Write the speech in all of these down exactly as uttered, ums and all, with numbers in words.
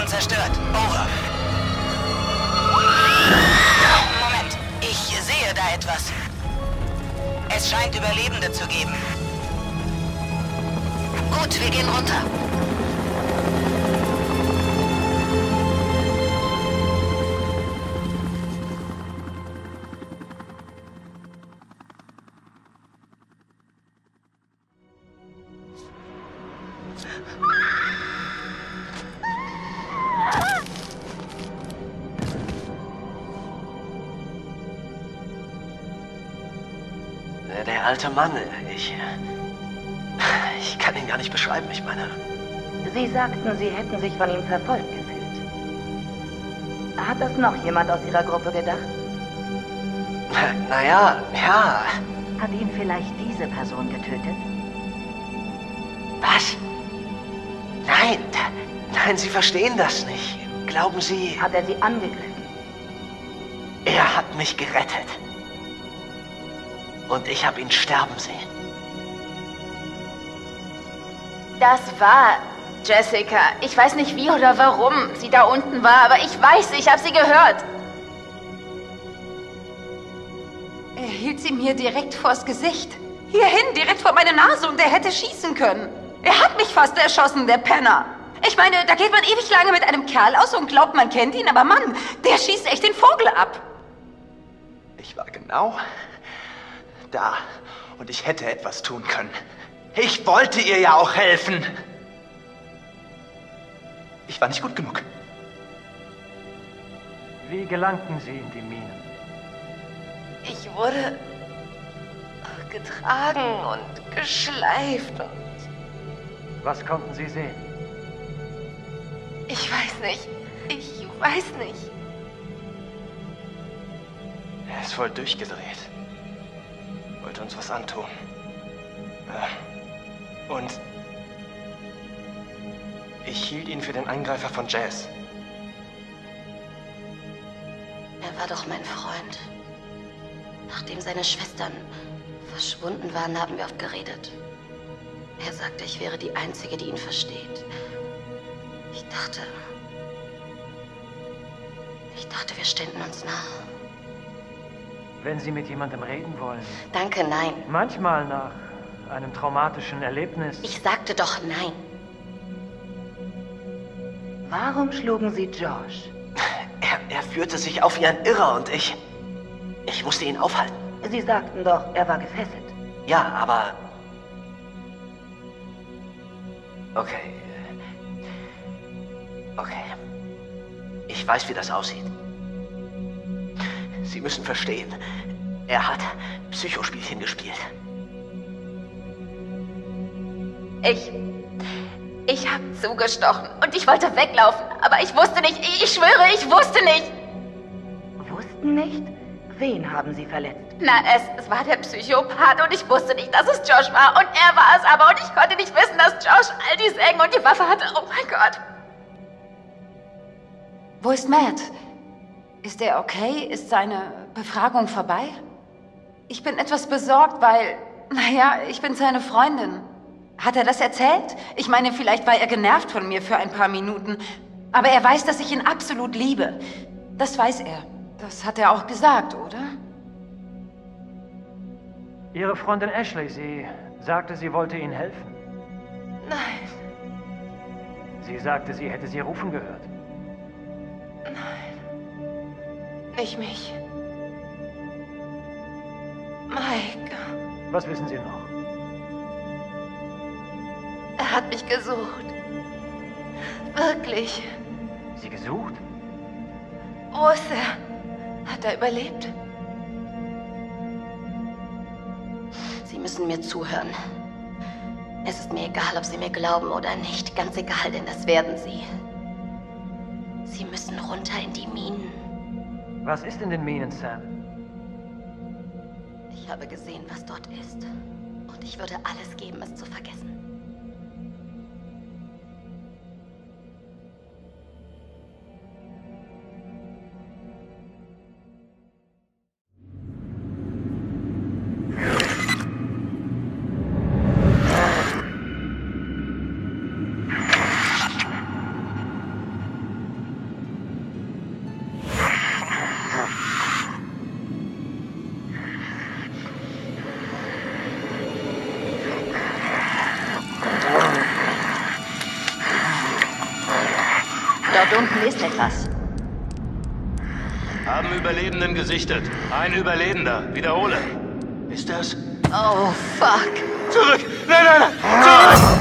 zerstört. Over. Moment, ich sehe da etwas. Es scheint Überlebende zu geben. Gut, wir gehen runter. Der alte Mann, ich... Ich kann ihn gar nicht beschreiben, ich meine... Sie sagten, Sie hätten sich von ihm verfolgt gefühlt. Hat das noch jemand aus Ihrer Gruppe gedacht? Naja, ja... Hat ihn vielleicht diese Person getötet? Was? Nein, nein, Sie verstehen das nicht. Glauben Sie... Hat er Sie angegriffen? Er hat mich gerettet. Und ich habe ihn sterben sehen. Das war Jessica. Ich weiß nicht wie oder warum sie da unten war, aber ich weiß, ich habe sie gehört. Er hielt sie mir direkt vors Gesicht. Hierhin, direkt vor meine Nase, und er hätte schießen können. Er hat mich fast erschossen, der Penner. Ich meine, da geht man ewig lange mit einem Kerl aus und glaubt, man kennt ihn, aber Mann, der schießt echt den Vogel ab. Ich war genau da und ich hätte etwas tun können. Ich wollte ihr ja auch helfen. Ich war nicht gut genug. Wie gelangten Sie in die Minen? Ich wurde getragen und geschleift und... Was konnten Sie sehen? Ich weiß nicht. Ich weiß nicht. Er ist voll durchgedreht. Wollte uns was antun. Und ich hielt ihn für den Angreifer von Jazz. Er war doch mein Freund. Nachdem seine Schwestern verschwunden waren, haben wir oft geredet. Er sagte, ich wäre die Einzige, die ihn versteht. Ich dachte... Ich dachte, wir ständen uns nah. Wenn Sie mit jemandem reden wollen. Danke, nein. Manchmal nach einem traumatischen Erlebnis. Ich sagte doch nein. Warum schlugen Sie Josh? Er, er führte sich auf wie ein Irrer und ich... Ich musste ihn aufhalten. Sie sagten doch, er war gefesselt. Ja, aber... Okay. Okay. Ich weiß, wie das aussieht. Sie müssen verstehen, er hat Psychospielchen gespielt. Ich... Ich habe zugestochen und ich wollte weglaufen, aber ich wusste nicht, ich schwöre, ich wusste nicht. Wussten nicht? Wen haben Sie verletzt? Na, es, es war der Psychopath und ich wusste nicht, dass es Josh war und er war es aber und ich konnte nicht wissen, dass Josh all die Sägen und die Waffe hatte. Oh mein Gott. Wo ist Matt? Ist er okay? Ist seine Befragung vorbei? Ich bin etwas besorgt, weil, naja, ich bin seine Freundin. Hat er das erzählt? Ich meine, vielleicht war er genervt von mir für ein paar Minuten. Aber er weiß, dass ich ihn absolut liebe. Das weiß er. Das hat er auch gesagt, oder? Ihre Freundin Ashley, sie sagte, sie wollte Ihnen helfen. Nein. Sie sagte, sie hätte Sie rufen gehört. Nein. Nicht mich. Mike. Was wissen Sie noch? Er hat mich gesucht. Wirklich. Sie gesucht? Wo ist er? Hat er überlebt? Sie müssen mir zuhören. Es ist mir egal, ob Sie mir glauben oder nicht. Ganz egal, denn das werden Sie. Sie müssen runter in die Minen. Was ist in den Minen, Sam? Ich habe gesehen, was dort ist. Und ich würde alles geben, es zu vergessen. ist etwas. Haben Überlebenden gesichtet. Ein Überlebender. Wiederhole. Ist das... Oh, fuck. Zurück! Nein, nein, nein! Zurück!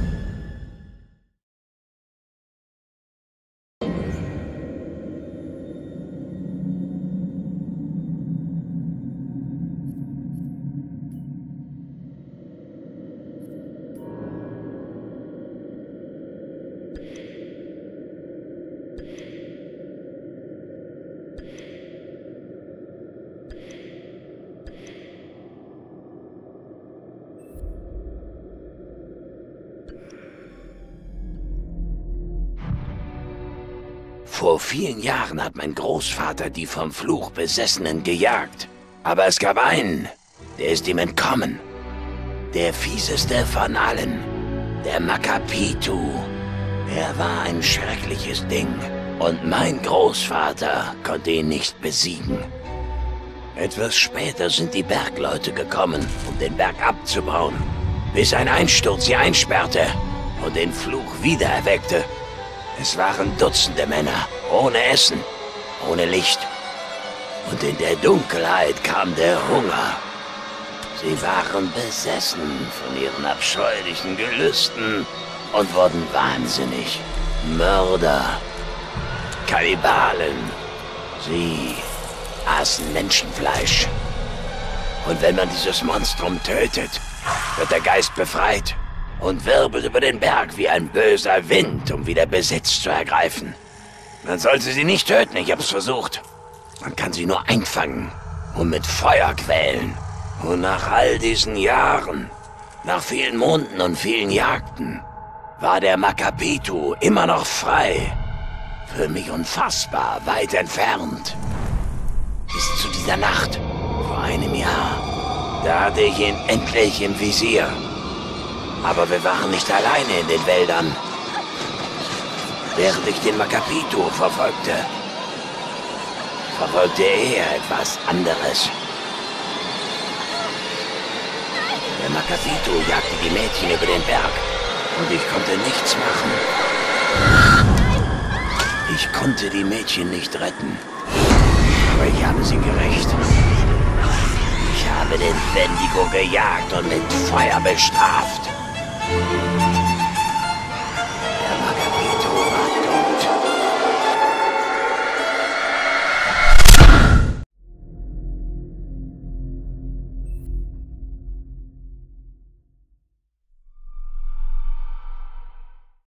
Vor vielen Jahren hat mein Großvater die vom Fluch Besessenen gejagt. Aber es gab einen, der ist ihm entkommen. Der fieseste von allen, der Makapitu. Er war ein schreckliches Ding und mein Großvater konnte ihn nicht besiegen. Etwas später sind die Bergleute gekommen, um den Berg abzubauen, bis ein Einsturz sie einsperrte und den Fluch wiedererweckte. Es waren Dutzende Männer, ohne Essen, ohne Licht. Und in der Dunkelheit kam der Hunger. Sie waren besessen von ihren abscheulichen Gelüsten und wurden wahnsinnig. Mörder, Kannibalen. Sie aßen Menschenfleisch. Und wenn man dieses Monstrum tötet, wird der Geist befreit und wirbelt über den Berg wie ein böser Wind, um wieder Besitz zu ergreifen. Man sollte sie nicht töten, ich hab's versucht. Man kann sie nur einfangen und mit Feuer quälen. Und nach all diesen Jahren, nach vielen Monden und vielen Jagden, war der Makapitu immer noch frei. Für mich unfassbar weit entfernt. Bis zu dieser Nacht, vor einem Jahr. Da hatte ich ihn endlich im Visier. Aber wir waren nicht alleine in den Wäldern. Während ich den Makapitu verfolgte, verfolgte er etwas anderes. Der Makapitu jagte die Mädchen über den Berg und ich konnte nichts machen. Ich konnte die Mädchen nicht retten, aber ich habe sie gerächt. Ich habe den Wendigo gejagt und mit Feuer bestraft.